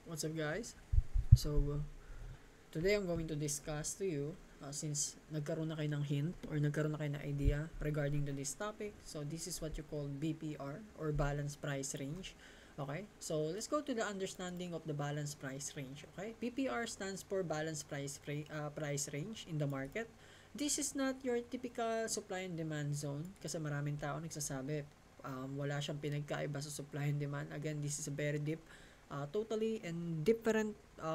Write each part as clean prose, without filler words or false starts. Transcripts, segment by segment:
What's up, guys? Today I'm going to discuss to you since nagkaroon na kayo ng hint or nagkaroon na kayo ng idea regarding to this topic. So this is what you call BPR or Balanced Price Range. Okay, so let's go to the understanding of the balanced price range. Okay, BPR stands for Balanced Price Range in the market. This is not your typical supply and demand zone kasi maraming tao nagsasabi wala siyang pinagkaiba sa supply and demand. Again, this is a very deep totally and different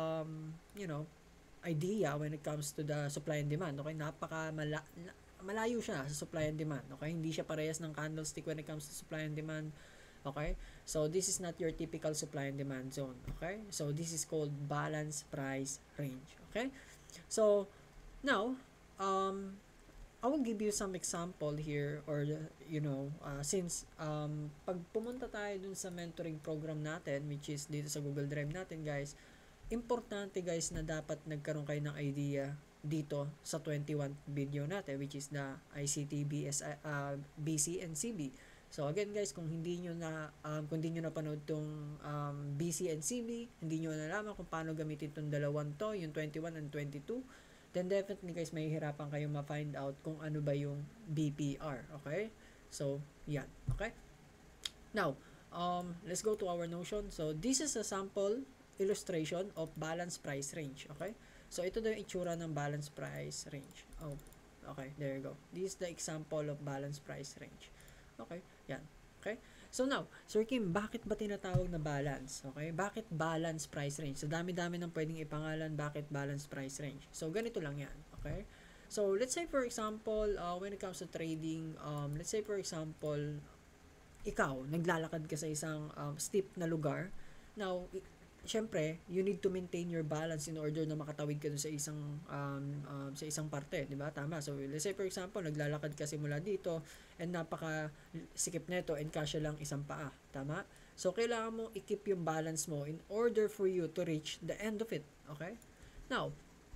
idea when it comes to the supply and demand. Okay, malayo siya sa supply and demand. Okay, hindi siya parehas ng candlestick when it comes to supply and demand. Okay, so this is not your typical supply and demand zone. Okay, so this is called balanced price range. Okay, so now I will give you some example here or since pag pumunta tayo dun sa mentoring program natin which is dito sa Google Drive natin, guys, importante guys na dapat nagkaroon kayo ng idea dito sa 21 video natin which is the ICT BC and CB. So again guys, kung hindi nyo na panood tong BC and CB, hindi nyo nalaman kung paano gamitin tong dalawang to, yung 21 and 22, then definitely guys mahihirapan kayo ma-find out kung ano ba yung BPR. Okay, so yan. Okay, now let's go to our notion. So this is a sample illustration of balanced price range. Okay, so ito daw yung itsura ng balanced price range. Okay, there you go. This is the example of balanced price range. Okay, yan. Okay, so now, Sir Kim, bakit ba tinatawag na balance? Okay, bakit balance price range? So dami-dami ng pwedeng ipangalan, bakit balance price range? So ganito lang yan. Okay, so let's say for example, when it comes to trading, let's say for example, ikaw, naglalakad ka sa isang steep na lugar. Now, syempre, you need to maintain your balance in order na makatawid ka dun sa isang parte, di ba? Tama. So, let's say for example, naglalakad ka simula dito and napaka sikip nito and kasya lang isang paa. Tama? So, kailangan mo i-keep yung balance mo in order for you to reach the end of it. Okay? Now,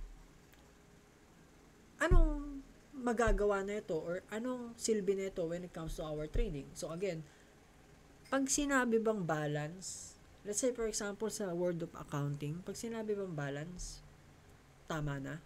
anong magagawa na ito or anong silbi nito when it comes to our trading? So, again, pag sinabi bang balance, let's say for example sa world of accounting, pag sinabi bang balance, tama na?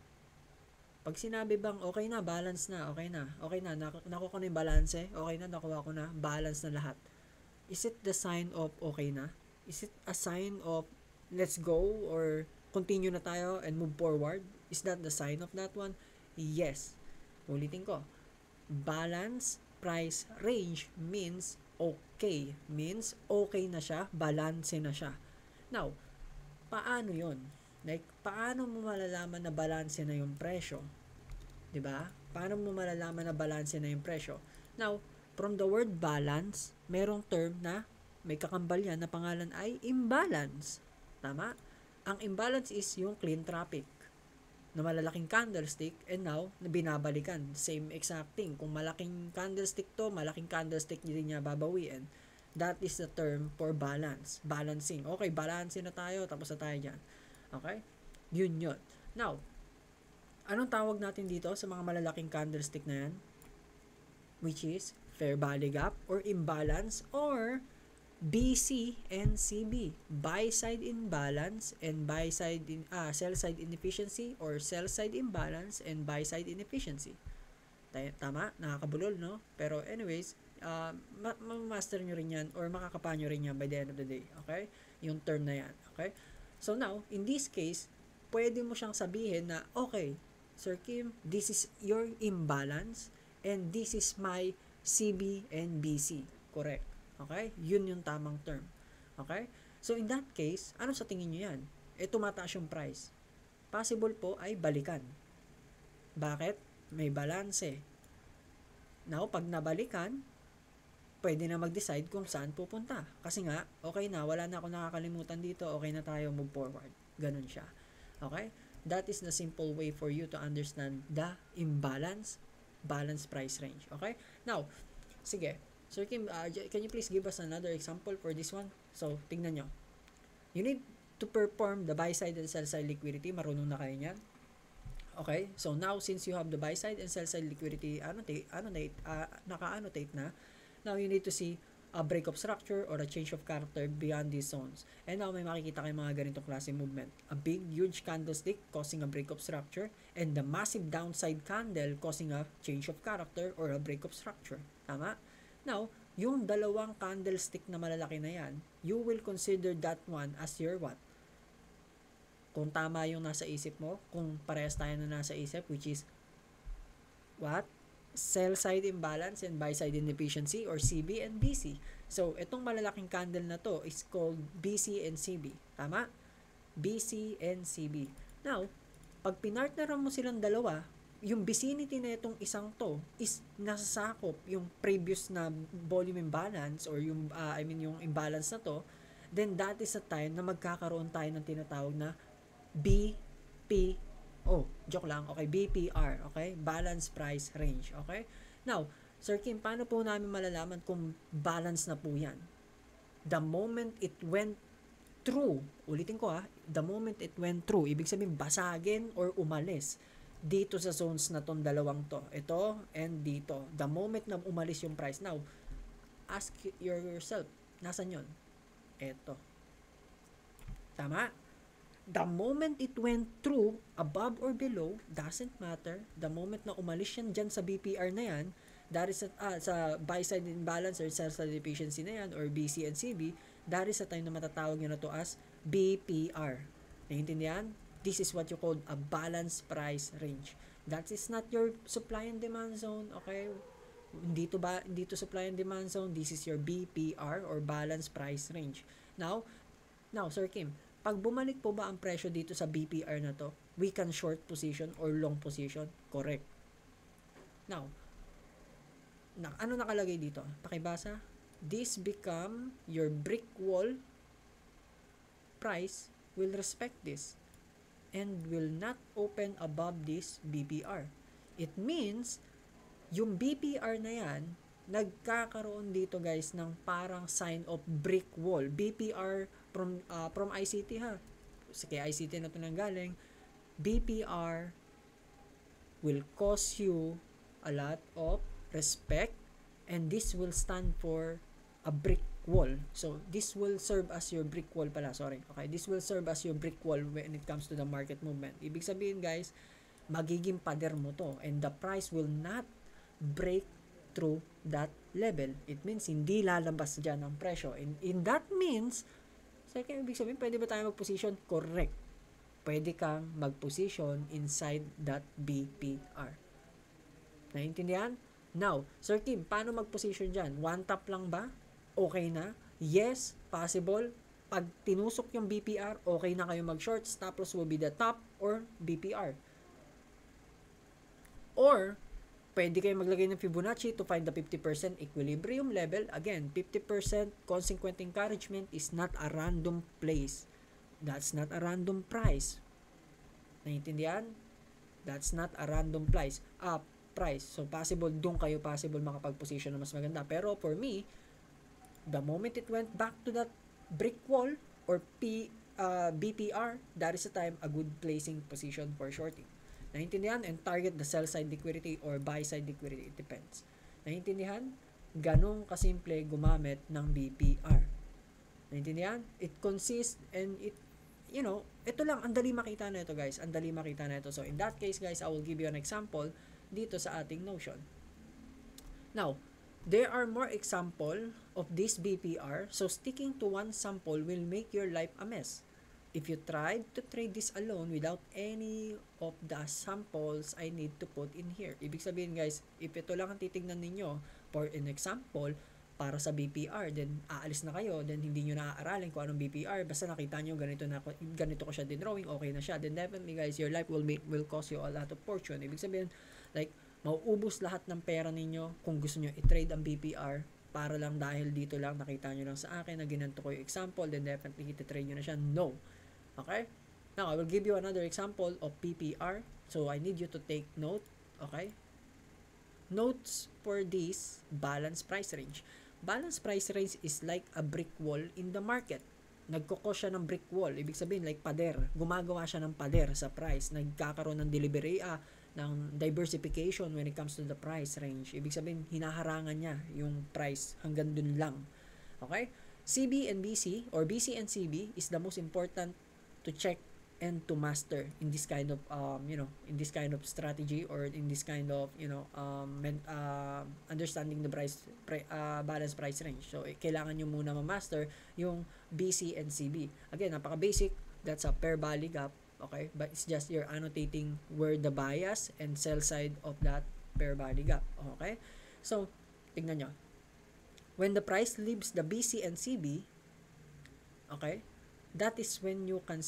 Pag sinabi bang okay na, balance na, okay na, nakuha ko na yung balance, okay na, nakuha ko na, balance na lahat. Is it the sign of okay na? Is it a sign of let's go or continue na tayo and move forward? Is that the sign of that one? Yes. Ulitin ko. Balance price range means okay. Means okay na siya, balance na siya. Now, paano yon? Like, paano mo malalaman na balance na yung presyo? 'Di ba? Paano mo malalaman na balance na yung presyo? Now, from the word balance, merong term na may kakambal yan na pangalan ay imbalance. Tama? Ang imbalance is yung clean traffic na malalaking candlestick and now binabalikan. Same exact thing. Kung malaking candlestick to, malaking candlestick din niya babawiin. That is the term for balance. Balancing. Okay, balancing na tayo. Tapos na tayo dyan. Okay? Yun. Now, anong tawag natin dito sa mga malalaking candlestick na yan? Which is fair value gap or imbalance or BC and CB, buy side imbalance and sell side inefficiency or sell side imbalance and buy side inefficiency. Tama? Nakakabulol, no? Pero anyways, master nyo rin yan or makakapa nyo rin yan by the end of the day. Okay? Yung term na yan. Okay? So now, in this case, pwede mo siyang sabihin na, okay, Sir Kim, this is your imbalance and this is my CB and BC. Correct. Okay? Yun yung tamang term. Okay? So, in that case, ano sa tingin nyo yan? Tumataas yung price. Possible po ay balikan. Bakit? May balance. Now, pag nabalikan, pwede na mag-decide kung saan pupunta. Kasi nga, okay na, wala na ako nakakalimutan dito, okay na tayo, move forward. Ganun siya. Okay? That is the simple way for you to understand the imbalance, balance price range. Okay? Now, sige, Sir Kim, can you please give us another example for this one? So, tingnan nyo. You need to perform the buy side and sell side liquidity. Marunong na kayo niyan. Okay? So, now, since you have the buy side and sell side liquidity naka-annotate na, now you need to see a break of structure or a change of character beyond these zones. And now may makikita kayo mga ganitong klase movement. A big, huge candlestick causing a break of structure and the massive downside candle causing a change of character or a break of structure. Tama? Now, yung dalawang candlestick na malalaki na yan, you will consider that one as your what? Kung tama yung nasa isip mo, kung parehas tayo na nasa isip, which is what? Sell side imbalance and buy side inefficiency or CB and BC. So, itong malalaking candle na to is called BC and CB. Tama? BC and CB. Now, pag pinartneran mo silang dalawa, yung vicinity na itong isang to is nasasakop yung previous na volume imbalance or yung, yung imbalance na to, then that is a time na magkakaroon tayo ng tinatawag na joke lang, okay, BPR, okay, balance price range, okay. Now, Sir Kim, paano po namin malalaman kung balance na po yan? The moment it went through, ulitin ko the moment it went through, ibig sabihin basagin or umalis dito sa zones na tong dalawang to, ito and dito, the moment na umalis yung price. Now, ask yourself, nasan yun? Ito. Tama? The moment it went through, above or below, doesn't matter. The moment na umalis yan dyan sa BPR na yan, that is sa buy side imbalance or sell side efficiency na yan, or BC and CB, that is a time na matatawag nyo na to as BPR. Naiintindihan? This is what you call a balance price range. That is not your supply and demand zone, okay? Dito supply and demand zone, this is your BPR or balance price range. Now, Sir Kim, pag bumalik po ba ang presyo dito sa BPR na to, we can short position or long position? Correct. Now, ano nakalagay dito? Pakibasa. This become your brick wall price will respect this and will not open above this BPR. It means, yung BPR na yan, nagkakaroon dito guys ng parang sign of brick wall. BPR from ICT ha. Kasi kaya ICT na ito nanggaling. BPR will cause you a lot of respect and this will stand for a brick wall. So, this will serve as your brick wall pala. Sorry. Okay, this will serve as your brick wall when it comes to the market movement. Ibig sabihin guys, magiging pader mo to and the price will not break through that level. It means hindi lalabas dyan ang presyo. In that means, second, ibig sabihin, pwede ba tayo mag-position? Correct. Pwede kang mag-position inside that BPR. Naintindihan? Now, Sir Kim, paano mag-position dyan? One tap lang ba? Okay na? Yes, possible. Pag tinusok yung BPR, okay na kayo mag-short. Stop loss will be the top or BPR. Or, pwede kayo maglagay ng Fibonacci to find the 50% equilibrium level. Again, 50% consequent encouragement is not a random place. That's not a random price. Naintindihan? That's not a random price. So, possible, doon kayo possible makapag-position na mas maganda. Pero for me, the moment it went back to that brick wall or BPR, that is the time a good placing position for shorting. Naintindihan? And target the sell side liquidity or buy side liquidity. It depends. Naintindihan? Ganong kasimple gumamit ng BPR. Naintindihan? It consists and ito lang, ang dali makita na ito guys. Ang dali makita na ito. So, in that case guys, I will give you an example dito sa ating notion. Now, there are more example of this BPR. So, sticking to one sample will make your life a mess. If you tried to trade this alone without any of the samples I need to put in here. Ibig sabihin guys, if ito lang ang titignan ninyo for an example para sa BPR, then aalis na kayo, then hindi nyo naaaralin kung anong BPR, basta nakita nyo ganito ko siya din drawing, okay na siya, then definitely guys, your life will cost you a lot of fortune. Ibig sabihin, like, mauubos lahat ng pera ninyo kung gusto nyo i-trade ang BPR para lang dahil dito lang nakita nyo lang sa akin na ginanto ko yung example, then definitely iti-trade nyo na siya. No. Okay? Now, I will give you another example of PPR. So, I need you to take note. Okay? Notes for this balance price range. Balance price range is like a brick wall in the market. Nagkoko siya ng brick wall. Ibig sabihin, like pader. Gumagawa siya ng pader sa price. Nagkakaroon ng ng diversification when it comes to the price range. Ibig sabihin, hinaharangan niya yung price hanggang dun lang. Okay? CB and BC or BC and CB is the most important to check and to master in this kind of in this kind of strategy, or in this kind of understanding the balance price range. So kailangan nyo muna ma-master yung BC and CB. Again, napaka basic, that's a pair valley gap, okay, but it's just you're annotating where the bias and sell side of that pair valley gap. Okay, so tingnan nyo, when the price leaves the BC and CB, okay, that is when you can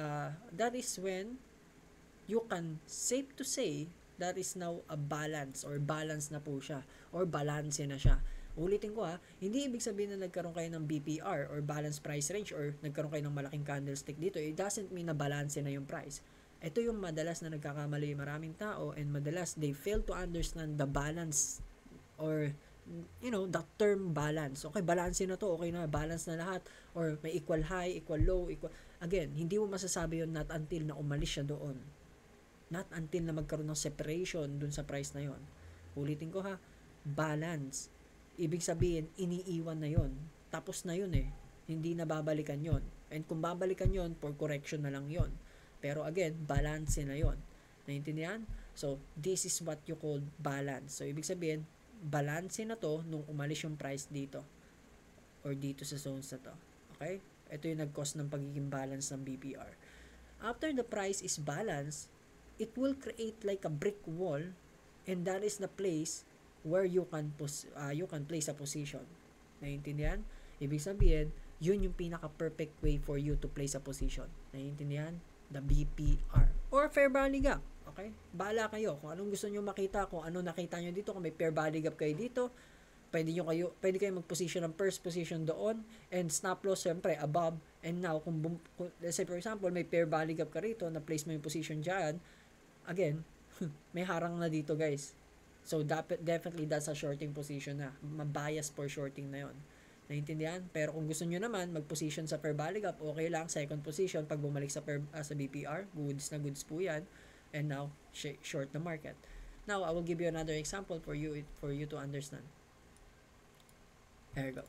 safe to say that is now a balance, or balance na po siya, or balance na siya. Ulitin ko hindi ibig sabihin na nagkaroon kayo ng BPR or balance price range, or nagkaroon kayo ng malaking candlestick dito. It doesn't mean na balance na yung price. Ito yung madalas na nagkakamali maraming tao, and madalas they fail to understand the balance, or the term balance. Okay, balance na to, okay na, balance na lahat, or may equal high, equal low, equal. Again, hindi mo masasabi yun not until na umalis siya doon. Not until na magkaroon ng separation dun sa price na yon. Ulitin ko balance. Ibig sabihin, iniiwan na yon. Tapos na yun Hindi na babalikan yon. And kung babalikan yon, for correction na lang yon. Pero again, balance na yon. Naintindihan? So, this is what you call balance. So, ibig sabihin, balance na to nung umalis yung price dito or dito sa zones na to. Okay? Ito yung nag-cause ng pagiging balance ng BPR. After the price is balanced, it will create like a brick wall, and that is the place where you can place a position. Naiintindihan? Ibig sabihin, yun yung pinaka-perfect way for you to place a position. Naiintindihan? The BPR or fair value gap. Okay? Bahala kayo kung anong gusto niyo makita, kung ano nakita niyo dito, kung may fair value gap kayo dito, pwede kayo mag-position ng first position doon, and stop loss syempre above. And now kung let's say for example may fair value gap ka rito, na place mo yung position diyan, again, may harang na dito, guys. So definitely that's a shorting position na. Mabias for shorting na 'yon. Naintindihan? Pero kung gusto niyo naman mag-position sa fair value gap, okay lang, second position pag bumalik sa sa BPR, goods na goods po 'yan. And now short the market. Now I will give you another example for you to understand. There you go.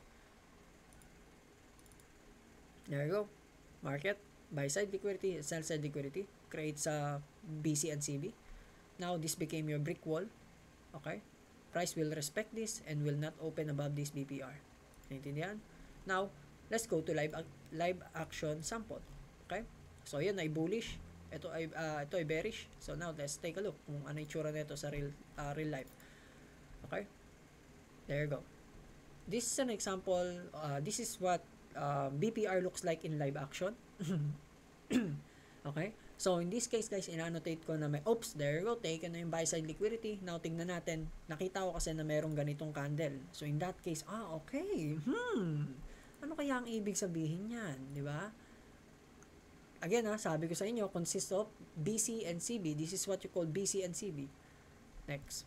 There you go. Market, buy side liquidity, sell side liquidity creates a BC and CB. Now this became your brick wall. Okay? Price will respect this and will not open above this BPR. Naintindihan? Now, let's go to live action sample. Okay? So yan ay bullish. Ito ay bearish. So now let's take a look kung ano itsura nito sa real life. Okay? There you go. This is an example. This is what BPR looks like in live action. Okay? So in this case, guys, in-annotate ko na may there you go, taken na yung buy side liquidity. Now tingnan natin. Nakita ko kasi na merong ganitong candle. So in that case, okay. Ano kaya ang ibig sabihin niyan, di ba? Again, sabi ko sa inyo, consists of BC and CB. This is what you call BC and CB. Next.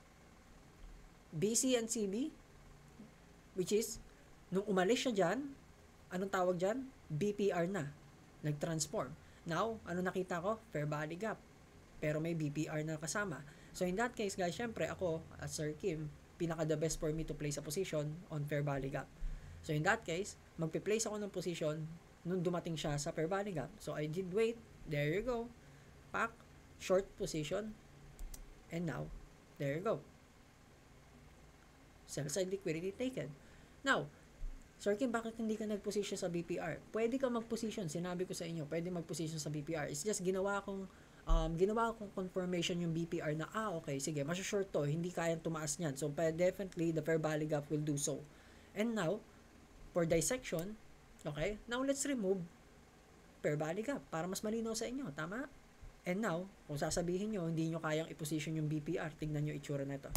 BC and CB, which is, nung umalis siya dyan, anong tawag dyan? BPR na. Nag-transform. Now, ano nakita ko? Fair value gap. Pero may BPR na kasama. So, in that case, guys, syempre, ako, as Sir Kim, pinaka-the best for me to place a position on fair value gap. So, in that case, magpe-place ako ng position nung dumating siya sa fair value gap. So, I did wait. There you go. Pack. Short position. And now, there you go. Sell side liquidity taken. Now, Sir Kim, bakit hindi ka nag-position sa BPR? Pwede ka mag-position. Sinabi ko sa inyo, pwede mag-position sa BPR. It's just ginawa kong confirmation yung BPR na, okay, sige, short to. Hindi kayang tumaas niyan. So, definitely, the fair value gap will do so. And now, for dissection, okay, now let's remove fair value gap para mas malinaw sa inyo. Tama? And now, kung sasabihin nyo, hindi nyo kayang i-position yung BPR, tignan nyo itsura na ito.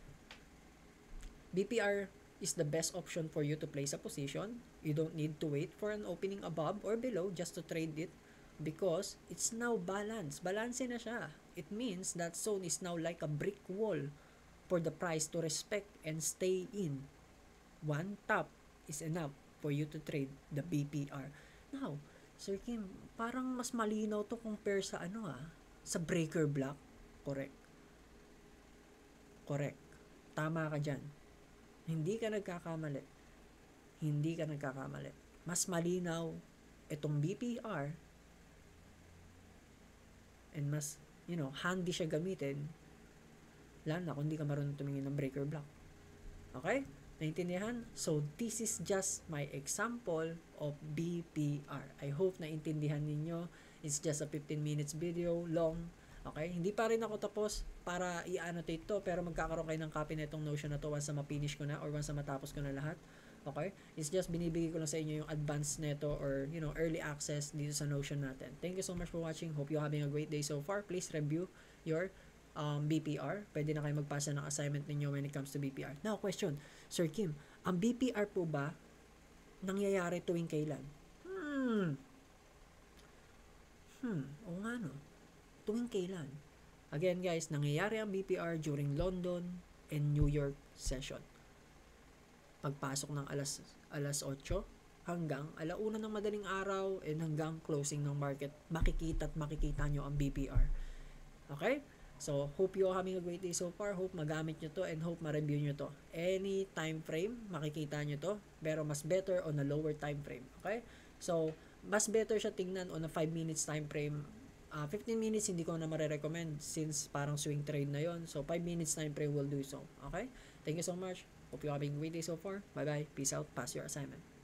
BPR is the best option for you to place a position. You don't need to wait for an opening above or below just to trade it because it's now balanced. Balance na siya. It means that zone is now like a brick wall for the price to respect and stay in. One tap is enough for you to trade the BPR. Now, Sir Kim, parang mas malinaw to compare sa sa breaker block. Correct. Tama ka dyan. Hindi ka nagkakamali. hindi ka nagkakamali. Mas malinaw itong BPR and mas, handy siya gamitin, lalo na kung hindi ka marunong tumingin ng breaker block. Okay? Naintindihan? So, this is just my example of BPR. I hope naintindihan ninyo. It's just a 15 minutes video long. Okay? Hindi pa rin ako tapos para i-annotate to, pero magkakaroon kayo ng copy na itong Notion na to once na ma-finish ko na or once na matapos ko na lahat. Okay? It's just binibigay ko lang sa inyo yung advanced neto or, early access dito sa Notion natin. Thank you so much for watching. Hope you're having a great day so far. Please review your BPR. Pwede na kayo magpasa ng assignment ninyo when it comes to BPR. Now, question. Sir Kim, ang BPR po ba nangyayari tuwing kailan? Oo nga no. Tuwing kailan? Again guys, nangyayari ang BPR during London and New York session. Pagpasok ng alas 8 hanggang 1:00 ng madaling araw and hanggang closing ng market, makikita nyo ang BPR. Okay? So, hope you are having a great day so far. Hope magamit nyo to and hope ma-review nyo to. Any time frame, makikita nyo to. Pero mas better on a lower time frame. Okay? So, mas better siya tingnan on a 5 minutes time frame. 15 minutes hindi ko na marirecommend since parang swing trade na yon. So, 5 minutes time frame will do so. Okay? Thank you so much. Hope you are having a great day so far. Bye-bye. Peace out. Pass your assignment.